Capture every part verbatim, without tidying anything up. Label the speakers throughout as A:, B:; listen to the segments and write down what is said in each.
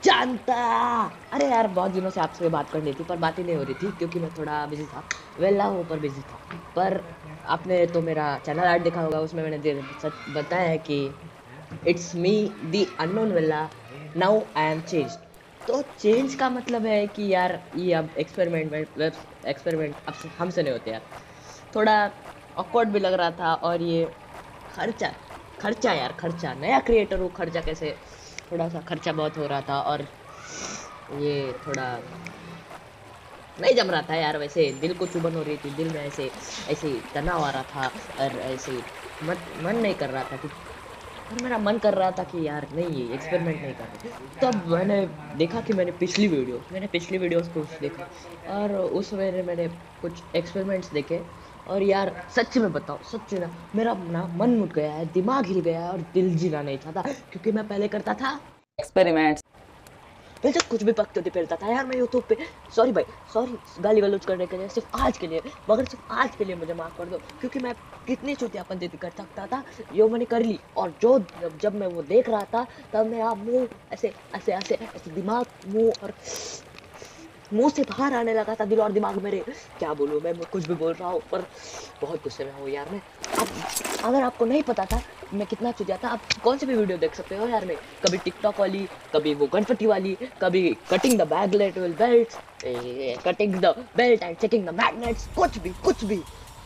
A: जानता। अरे यार बहुत दिनों से आपसे बात करनी थी पर बात ही नहीं हो रही थी क्योंकि मैं थोड़ा बिजी था। वेला हूँ पर बिजी था। पर आपने तो मेरा चैनल आर्ट देखा होगा, उसमें मैंने दे- सच बताया है कि इट्स मी द अननोन वेला, नाउ आई एम चेंज। तो चेंज का मतलब है कि यार ये अब एक्सपेरिमेंट वेब एक्सपेरिमेंट अब से- हमसे नहीं होते यार। थोड़ा ऑकवर्ड भी लग रहा था और ये खर्चा खर्चा यार खर्चा, नया क्रिएटर हूँ, खर्चा कैसे, थोड़ा सा खर्चा बहुत हो रहा था और ये थोड़ा नहीं जम रहा था यार। वैसे दिल को चुभन हो रही थी, दिल में ऐसे ऐसे तनाव आ रहा था और ऐसे मत मन नहीं कर रहा था कि, और मेरा मन कर रहा था कि यार नहीं ये एक्सपेरिमेंट नहीं कर रहे। तब मैंने देखा कि मैंने पिछली वीडियोस मैंने पिछली वीडियोस को देखा और उस मैंने मैंने कुछ एक्सपेरिमेंट्स देखे। और यार सच में बताओ, सच ना, मेरा ना मन मुट गया है, दिमाग हिल गया है और दिल जीना नहीं चाहता क्योंकि मैं पहले करता था
B: एक्सपेरिमेंट्स।
A: मैं तो कुछ भी पकते फैलता था यार मैं यूट्यूब पे। सॉरी भाई, सॉरी गाली गलौज करने के लिए, सिर्फ आज के लिए, मगर सिर्फ आज के लिए मुझे माफ कर दो क्योंकि मैं कितनी चुतियापन कर सकता था यो मैंने कर ली। और जो जब, जब मैं वो देख रहा था तब मेरा मुंह ऐसे ऐसे ऐसे ऐसे दिमाग मुंह और मुंह से बाहर आने लगा था, दिल और दिमाग मेरे। क्या बोलूं मैं मैं कुछ भी बोल रहा हूँ पर बहुत गुस्से में हूँ यार मैं। आप, अगर आपको नहीं पता था मैं कितना चुतिया था, आप कौन सी भी वीडियो देख सकते हो यार। मैं कभी टिकटॉक वाली, कभी वो गणपति वाली, कभी कटिंग द बैगलेट विल बेल्ट, cutting the belt and checking the magnets, कुछ भी कुछ भी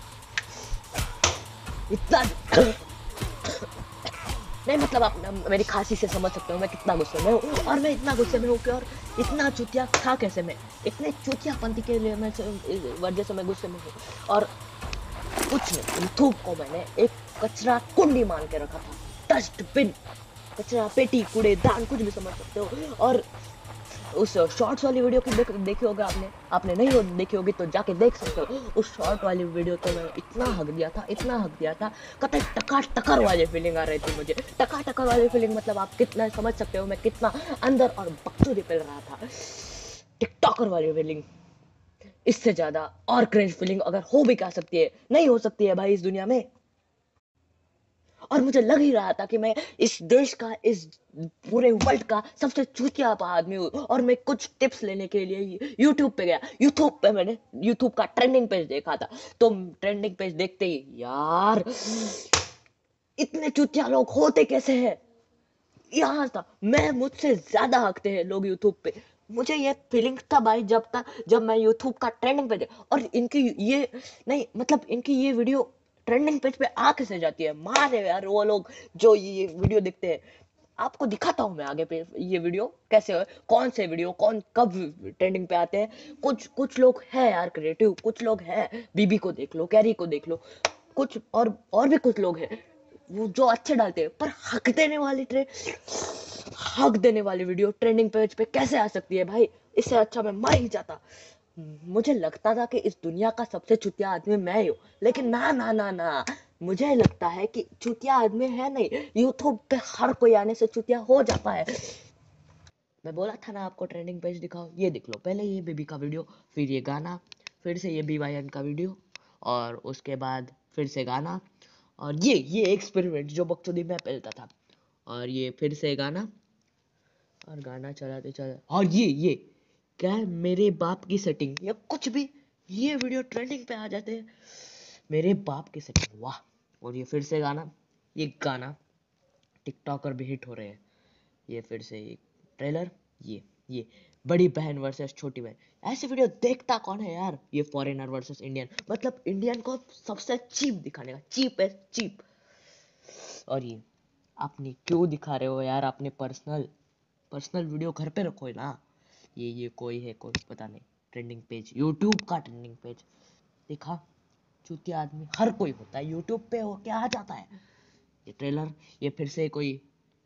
A: इतना नहीं। मतलब आप न- मेरी खांसी से समझ सकते हो मैं कितना गुस्से में हूँ। और मैं इतना गुस्से में हूँ कि और इतना चुतिया था कैसे मैं, इतने चुतियापंथी के लिए मैं से- वजह से मैं गुस्से में हूँ। और कुछ नहीं, यूट्यूब को मैंने एक कचरा कुंडी मान के रखा था, डस्टबिन, कचरा पेटी, कूड़ेदान, कुछ भी समझ सकते हो। और उस शॉर्ट्स वाली वीडियो की देख देखी होगा आपने, आपने नहीं हो देखी होगी तो जाके देख सकते हो। उस शॉर्ट वाली वीडियो तो मैं इतना हक दिया था, इतना हक दिया था, कतई टका टकर वाली फीलिंग आ रही थी मुझे। टका टकर वाली फीलिंग मतलब आप कितना समझ सकते हो मैं कितना अंदर और बकचोदी फैल रहा था। टिकटॉकर वाली फीलिंग, इससे ज्यादा और क्रिंज फीलिंग अगर हो भी क्या सकती है, नहीं हो सकती है भाई इस दुनिया में। और मुझे लग ही रहा था कि मैं इस देश का, इस पूरे वर्ल्ड का सबसे चूतिया आदमी हूँ। और मैं कुछ टिप्स लेने के लिए यूट्यूब पे गया। यूट्यूब पे मैंने यूट्यूब का ट्रेंडिंग पेज देखा था। तो ट्रेंडिंग पेज देखते ही यार इतने चूतिया लोग होते कैसे हैं, यहाँ था मैं मुझसे ज्यादा हकते हैं लोग यूट्यूब पे। मुझे ये फीलिंग था भाई जब तक जब मैं यूट्यूब का ट्रेंडिंग पेज, और इनकी ये नहीं मतलब इनकी ये वीडियो ट्रेंडिंग पेज पे आ कैसे जाती है, मार है यार वो लोग जो ये वीडियो देखते हैं। आपको दिखाता हूँ मैं आगे पे ये वीडियो कैसे है, कौन से वीडियो कौन कब ट्रेंडिंग पे आते हैं। कुछ कुछ लोग हैं यार क्रिएटिव, कुछ लोग हैं, बीबी को देख लो, कैरी को देख लो, कुछ और और भी कुछ लोग हैं वो जो अच्छे डालते हैं। पर हक देने वाली ट्रे हक देने वाली वीडियो ट्रेंडिंग पेज पे कैसे आ सकती है भाई, इससे अच्छा मैं मर ही जाता। मुझे लगता था कि इस दुनिया का सबसे चुतिया आदमी मैं ही हूँ, लेकिन ना ना ना ना, मुझे लगता है कि चुतिया आदमी है नहीं, यूट्यूब पे हर कोई आने से चुतिया हो जाता है। मैं बोला था ना आपको ट्रेंडिंग पेज दिखाओ, ये देख लो, पहले ये बेबी का वीडियो, फिर ये गाना, फिर से ये बी वाई एन का वीडियो, और उसके बाद फिर से गाना, और ये ये एक्सपेरिमेंट जो बकचोदी में फैलता था, और ये फिर से गाना, और गाना चलाते चलाते, और ये ये क्या है, मेरे बाप की सेटिंग या कुछ भी, ये वीडियो ट्रेंडिंग पे आ जाते हैं। मेरे बाप की सेटिंग, वाह। और ये फिर से गाना, ये गाना टिकटॉकर भी हिट हो रहे हैं। ये फिर से एक ट्रेलर, ये ये बड़ी बहन वर्सेस छोटी बहन, ऐसे वीडियो देखता कौन है यार। ये फॉरेनर वर्सेस इंडियन, मतलब इंडियन को सबसे चीप दिखाने का, चीप है चीप। और ये आपने क्यों दिखा रहे हो यार, आपने पर्सनल पर्सनल वीडियो घर पे रखो ना। ये ये कोई है, कोई पता नहीं, ट्रेंडिंग पेज, यूट्यूब का ट्रेंडिंग पेज देखा। चूतिया आदमी हर कोई होता है, यूट्यूब पे हो क्या आ जाता है। ये ट्रेलर, ये फिर से कोई,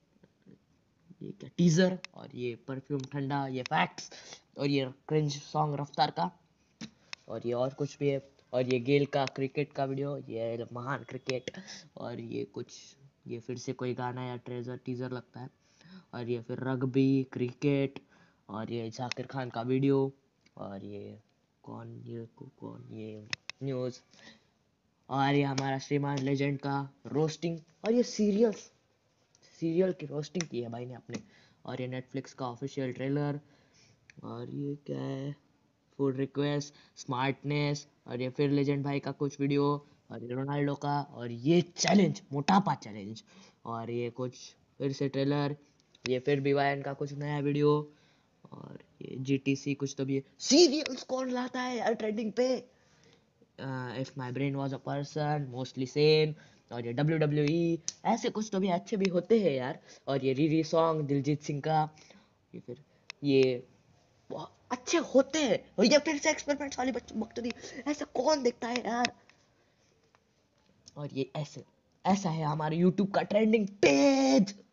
A: ये क्या टीजर, और ये परफ्यूम ठंडा, ये फैक्ट्स, और ये क्रिंज सॉन्ग रफ्तार का, और ये और कुछ भी है। और ये गेल का क्रिकेट का वीडियो, ये महान क्रिकेट, और ये कुछ, ये फिर से कोई गाना या ट्रेजर टीजर लगता है, और ये फिर रग्बी क्रिकेट, और ये जाकिर खान का वीडियो, और ये कौन, ये कौन, ये न्यूज़, और ये हमारा श्रीमान लेजेंड का रोस्टिंग, और ये सीरियल्स, सीरियल की रोस्टिंग की है भाई ने अपने। और ये नेटफ्लिक्स का ऑफिशियल ट्रेलर। और ये क्या है, फूड रिक्वेस्ट, स्मार्टनेस, और ये फिर लेजेंड भाई का कुछ वीडियो, और ये रोनाल्डो का, और ये चैलेंज, मोटापा चैलेंज, और ये कुछ फिर से ट्रेलर, ये फिर बीवाईएन का कुछ नया वीडियो, और ये जीटीसी कुछ तो भी है। सीरियल्स कौन लाता है यार ट्रेंडिंग पे? If my brain was a person, mostly same, और ये डब्ल्यू डब्ल्यू ई, ऐसे कुछ तो भी अच्छे भी होते हैं यार। और ये रीरी सॉन्ग दिलजीत सिंह का, ये फिर ये बहुत अच्छे होते हैं। और ये फिर से एक्सपेरिमेंट्स वाली बकचोदी, ऐसा कौन देखता है यार? और ये ऐसे ऐसा है हमारे यूट्यूब का ट्रेंडिंग पेज।